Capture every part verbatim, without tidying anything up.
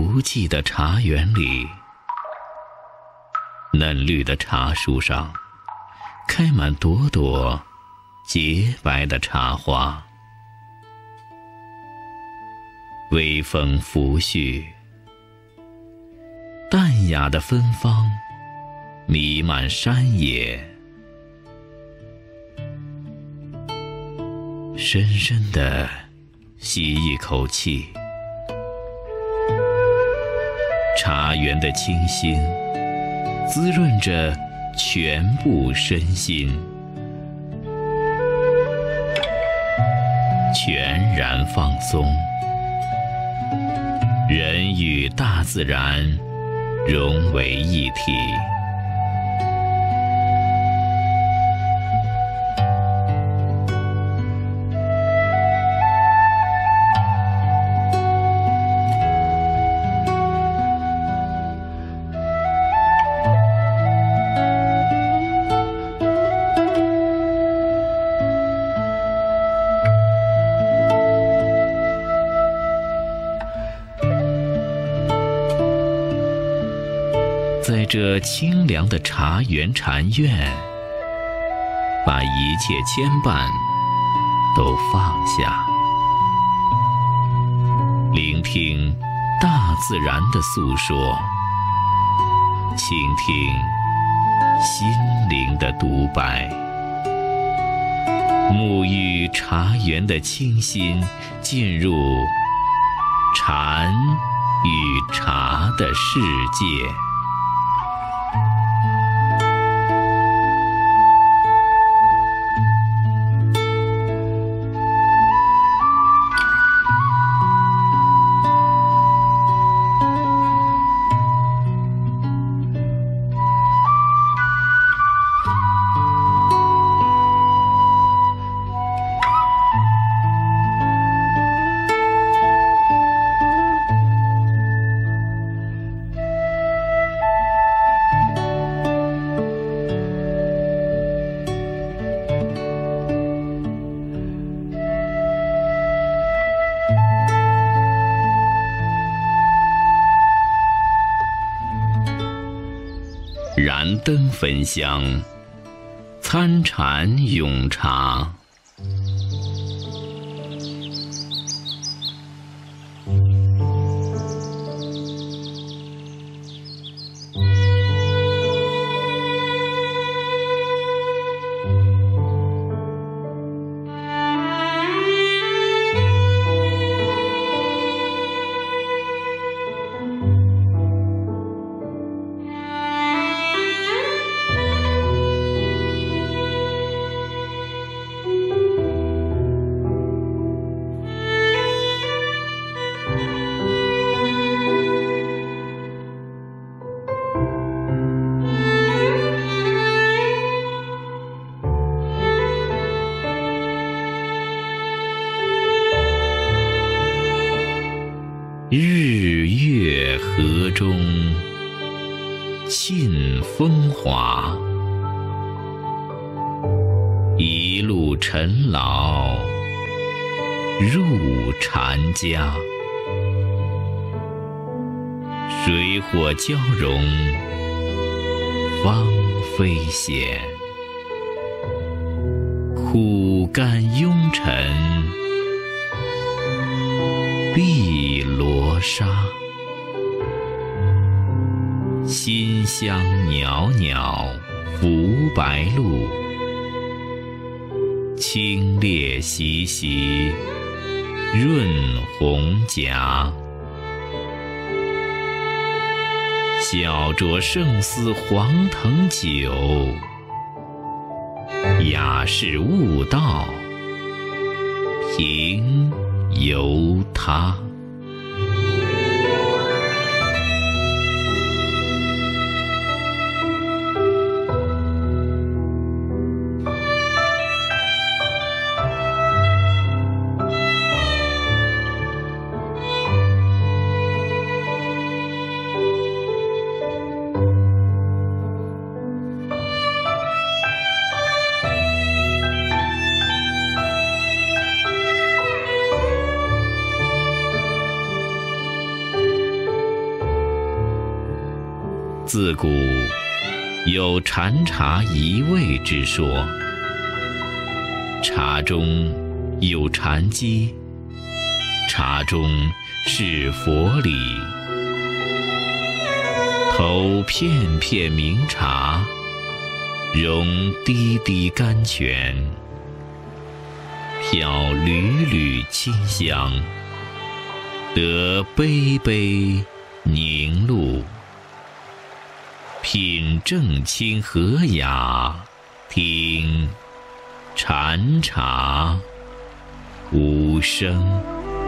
无际的茶园里，嫩绿的茶树上开满朵朵洁白的茶花，微风拂絮，淡雅的芬芳弥漫山野。深深地吸一口气，茶园的清新滋润着全部身心，全然放松，人与大自然融为一体。在这清凉的茶园禅院，把一切牵绊都放下，聆听大自然的诉说，倾听心灵的独白，沐浴茶园的清新，进入禅与茶的世界。燃灯焚香，参禅咏茶。日月河中沁风华，一路陈老入禅家，水火交融芳菲显，苦甘庸尘碧罗纱，馨香袅袅拂白露，清冽习习润红颊。小酌胜似黄藤酒，雅士悟道平由他。 自古有禅茶一味之说，茶中有禅机，茶中是佛理。投片片明茶，融滴滴甘泉，飘缕缕清香，得杯杯凝露。品正清和雅，听禅茶无声。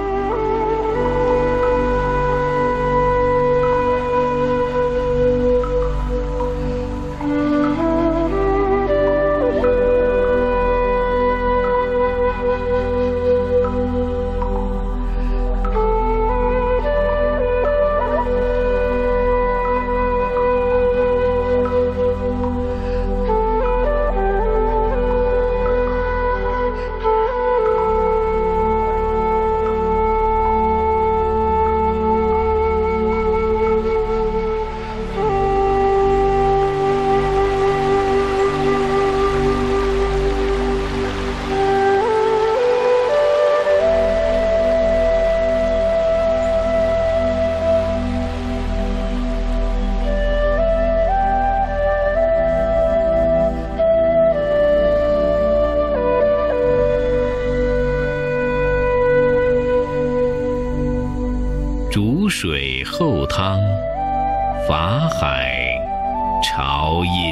煮水后汤，法海潮音。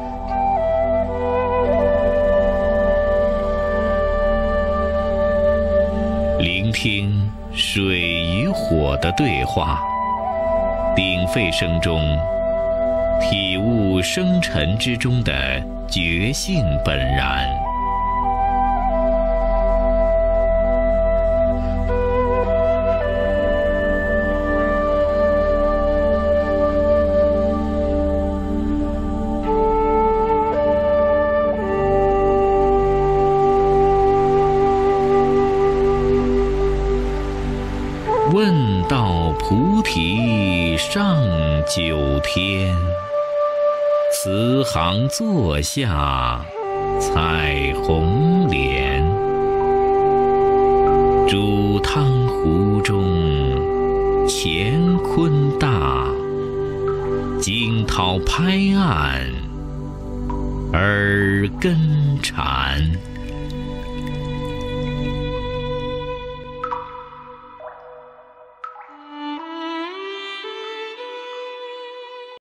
聆听水与火的对话，鼎沸声中体悟生沉之中的觉性本然。问道菩提上九天，慈航座下彩虹莲。煮汤壶中乾坤大，惊涛拍岸耳根禅。